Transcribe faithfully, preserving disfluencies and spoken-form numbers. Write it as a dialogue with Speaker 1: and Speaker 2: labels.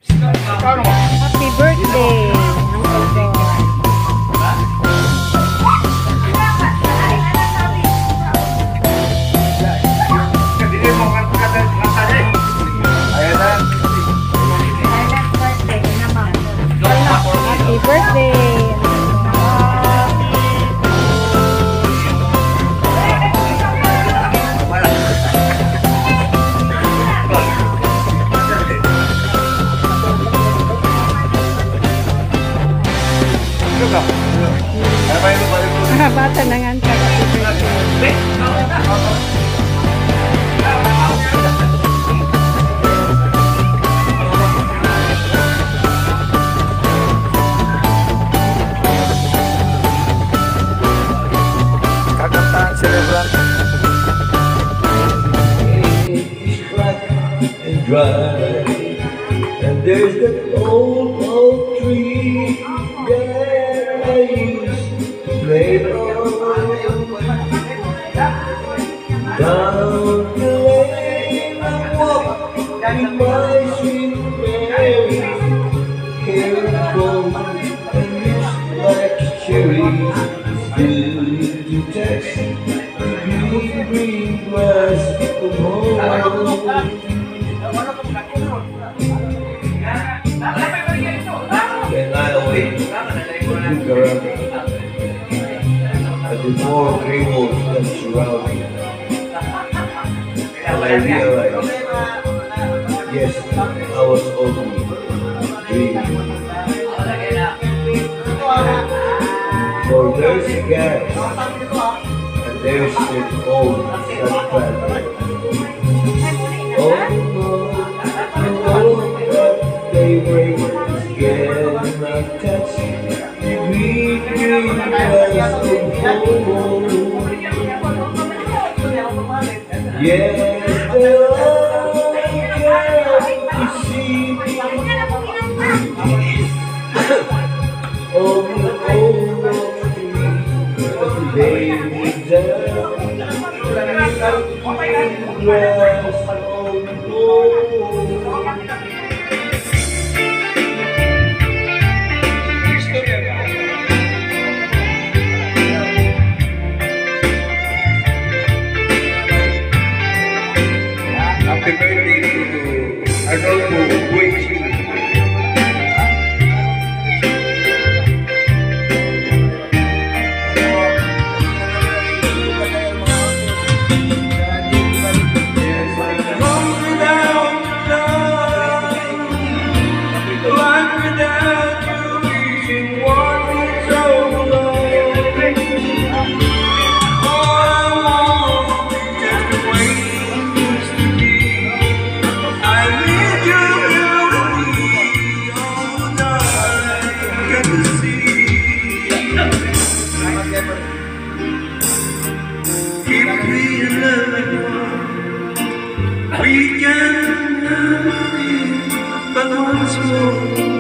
Speaker 1: Happy birthday, Uncle John. Happy birthday. Bata na nga ka.
Speaker 2: Kakantahan celebran.
Speaker 3: And dry, and there's that old oak tree that I used to play on. Down the lane I walk with my sweet Mary. Here it goes, and it's like cherries. Still to touch the green, green grass of home. And I always look around at the four grey walls that surround me. And I realized, yes, I was only dreaming. For there's a gas, and there's an old that family. Oh no, no, that they bring again, not touch the green, green grass of home. Yes, there are to see oh, oh, oh, lay me down, grass on home. Happy birthday to Arnoldo Waiting. We can have it, but once more.